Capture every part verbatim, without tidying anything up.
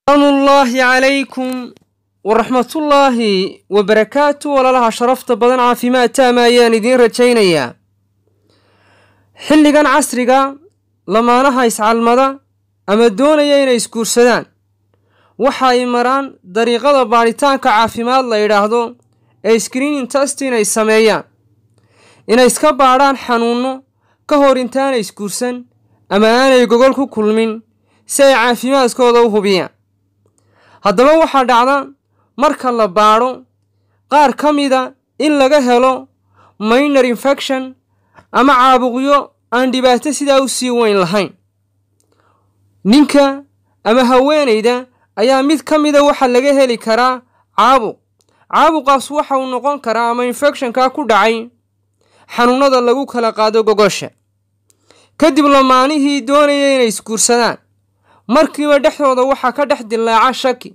السلام الله عليكم ورحمة الله وبركاته ولا لها شرفت بدن عافيمات تاما يان دين رجينيا حلقان عصرقا لما نها يسعى المدى أما دون يين يسكور سدان وحاي مران دريقة باريتان كعافيمات الله يراهدو اي سكرين تاستين اي سميان إن يسكب عران حنونو كهور انتان يسكور سن أما آنا يقولكو كل من سي عافيمات سكوضوه بيان haddaba waxaa dhacda marka la baaro qaar ka mida in laga helo minor infection ama caabuqyo aan dhibaato sidaa u sii weyn lahayn. ninka ama haweeneyda ayaa mid ka mida waxa laga heli karaa caabuq caabuqaas waxa uu noqon karaa ama infectionka ku dhacay xanuunada lagu kala qaado gogosha. kadib lamaanihii doonayay inay isguursadaan markiiba dhexdooda waxa ka dhex dilaaca shaki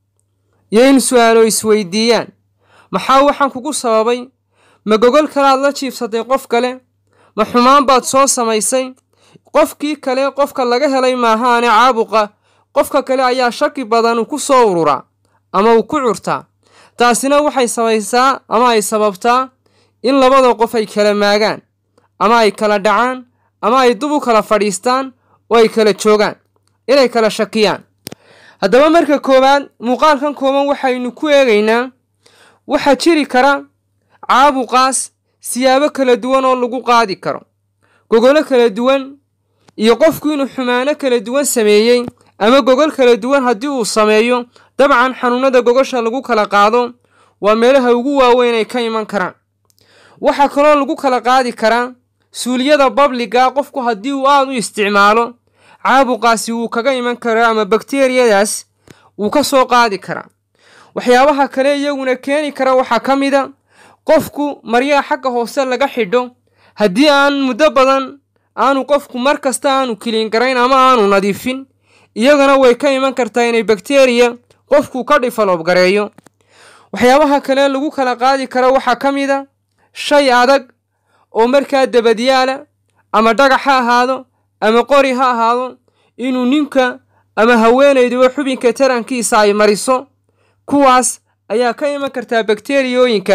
yeen su'aalo isweydiiyaan maxaa waxaan kugu sababay ma gogol kale aad la jiifsatay qof kale ma xumaan baad soo samaysay qofkii kale qofka laga helay maahaane caabuqa qofka kale ayaa shaki badan ku soo urura ama uu ku curtaa. taasina waxay sabaysaa ama ay sababtaa in labada qof ay kala maagaan ama ay kala dhacaan ama ay dub u kala fadhiistaan oo ay kala joogaan inay kala shakiyaan. haddaba marka koowaad muuqaalkan kooban waxaynu ku eegaynaa waxa jiri kara caabuqaas siyaabo kala duwan oo lagu qaadi karo gogolo kala duwan iyo qofku inuu xumaano kala duwan sameeyay ama gogol kala duwan haddii uu sameeyo dabcan xanuunada gogosha lagu kala qaado waa meelaha ugu waaweyn ay ka iman karaan. waxa kaloo lagu kala qaadi karaa suuliyada babliga qofku haddii uu aad u isticmaalo caabuqaasi wuu kaga iman karaa ama bakteeriyadaas wuu ka soo qaadi karaa. waxyaabaha kale iyaguna keeni kara waxaa ka mid a qofku maryaha xagga hoose laga xidho haddii aan muddo badan aanu qofku mar kasta aanu kiliin garayn ama aanu nadiifin iyagana way ka iman kartaa inay bakteeriya qofku ka develop gareeyo. waxyaabaha kale lagu kala qaadi kara waxaa ka mid a shay adag oo markaa dabadyaala ama dhagax ha ahaado ama qori ha ahaado inuu ninka ama haweeneydu xubinka tarankiisa ay mariso kuwaas ayaa ka iman kartaa bakteeriyooyinka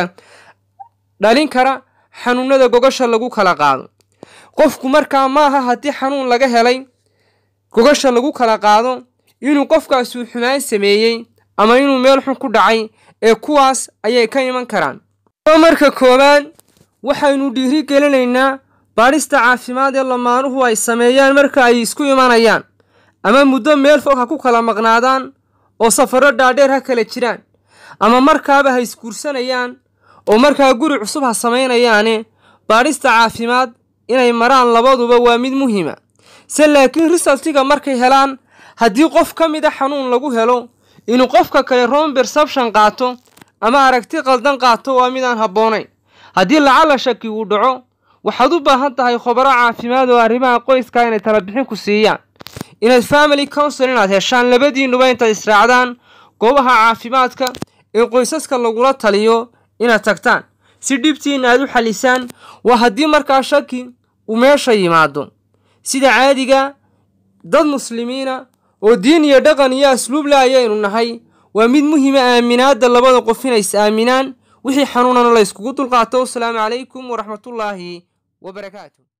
dhalin kara xanuunada gogosha lagu kala qaado. qofku markaa maaha haddii xanuun laga helay gogosha lagu kala qaado inuu qofkaas uu xumaan sameeyey ama inuu meel xun ku dhacay ee kuwaas ayay ka iman karaan. marka koowaad waxaynu dhiiri gelinaynaa baadhista caafimaad ee lamaanuhu ay sameeyaan marka ay isku imanayaan ama muddo meel fog ha ku kala maqnaadaan oo safarro dhaadheer ha kala jiraan ama markaaba ha isguursanayaan oo markaa guri cusub ha samaynayaane baadhista caafimaad inay maraan labaduba waa mid muhiima. se laakiin resultiga markay helaan haddii qof ka mid a xanuun lagu helo inuu qofka kale wrong perception qaato ama aragti qaldan qaato waa mid aan habboonayn. haddii lacala shaki uu dhaco waxaad u baahan tahay khubaro caafimaad oo arrimaha qoyska inay tala bixin ku siiyaan inaad family counseling inaad heshaan labadiinuba intaad israacdaan goobaha caafimaadka ee qoysaska lagula taliyo inaad tagtaan si dhibtiin aad u xalisaan. waa haddii markaa shaki uu meesha yimaado sida caadiga dad muslimiina oo diin iyo dhaqan iyo asluub leh ayaynu nahay waa mid muhiima aaminaada labada qof inay is aaminaan wixii xanuunana la iskugu dulqaato. assalaamu calaykum waraxmatullaahi وبركاته.